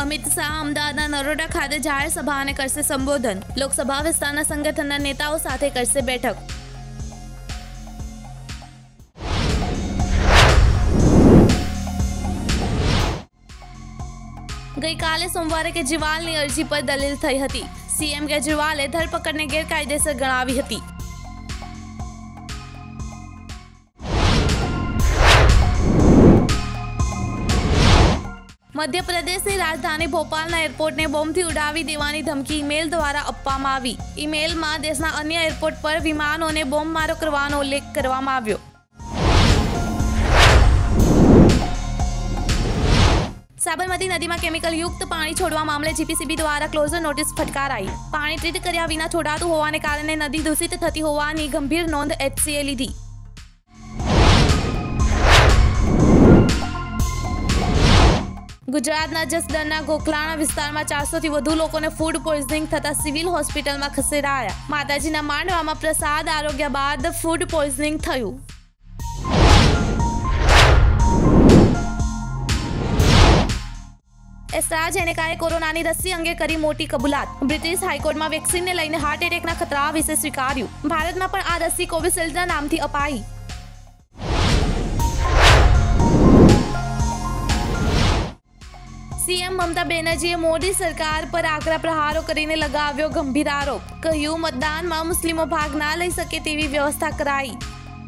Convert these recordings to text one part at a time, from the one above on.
અમિત શાહ અમદાવાદના નરોડા ખાતે જાહેર સભાને કરશે સંબોધન. લોકસભા વિસ્તારના સંગઠનના નેતાઓ સાથે કરશે બેઠક. ગઈકાલે સોમવારે કેજરીવાલની અરજી પર દલીલ થઈ હતી. સીએમ કેજરીવાલે ધરપકડને ગેરકાયદેસર ગણાવી હતી. મધ્યપ્રદેશની રાજધાની ભોપાલના એરપોર્ટને બોમ્બથી ઉડાવી દેવાની ધમકી ઈમેલ દ્વારા આપવામાં આવી. ઈમેલમાં દેશના અન્ય એરપોર્ટ પર વિમાનોને બોમ્બમારો કરવાનો ઉલ્લેખ કરવામાં આવ્યો. સાબરમતી નદીમાં કેમિકલ યુક્ત પાણી છોડવા મામલે જીપીસીબી દ્વારા ક્લોઝર નોટિસ ફટકારાઈ. પાણી ટ્રીટ કર્યા વિના છોડાતું હોવાને કારણે નદી દૂષિત થતી હોવાની ગંભીર નોંધ એચસીએ લીધી. ગુજરાતના જસદણના ગોખલાણા વિસ્તારમાં 400થી વધુ લોકોને ફૂડ પોઈઝનિંગ થતા સિવિલ હોસ્પિટલમાં ખસેડાયા. માતાજીના માંડવામાં પ્રસાદ આરોગ્ય બાદ ફૂડ પોઈઝનિંગ થયું. એસ્ટ્રાઝેનેકાએ કોરોનાની રસી અંગે કરી મોટી કબૂલાત. બ્રિટિશ હાઈકોર્ટમાં વેક્સિનને લઈને હાર્ટ એટેકના ખતરા વિશે સ્વીકાર્યું. ભારતમાં પણ આ રસી કોવિશિલ્ડના નામથી અપાઈ. સીએમ મમતા બેનર્જીએ મોદી સરકાર પર આકરા પ્રહારો કરીને લગાવ્યો ગંભીર આરોપ. કહ્યું, મતદાનમાં મુસ્લિમો ભાગ ના લઈ શકે તેવી વ્યવસ્થા કરાઈ.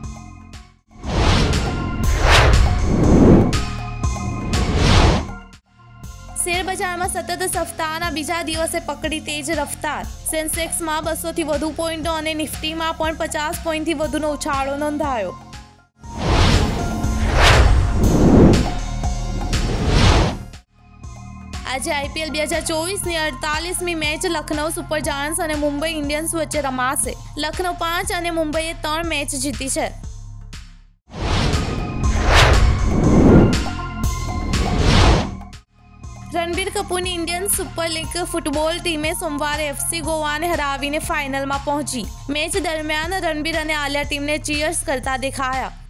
શેરબજારમાં સતત સપ્તાહના બીજા દિવસે પકડી તેજ રફતાર. સેન્સેક્સમાં 200થી વધુ પોઈન્ટો અને નિફ્ટીમાં પણ 50 પોઈન્ટથી વધુનો ઉછાળો નોંધાયો. આજે આઈપીએલ 2024ની 48મી મેચ લખનઉ સુપર જાયન્ટ્સ અને મુંબઈ ઇન્ડિયન્સ વચ્ચે રમાશે. લખનઉ 5 અને મુંબઈએ 3 મેચ જીતી છે. રણબીર કપૂરની ઇન્ડિયન સુપર લીગ ફૂટબોલ ટીમે સોમવારે એફસી ગોવાને હરાવીને ફાઇનલમાં પહોંચી. મેચ દરમિયાન રણબીર અને આલિયા ટીમને ચીયર્સ કરતા દેખાયા.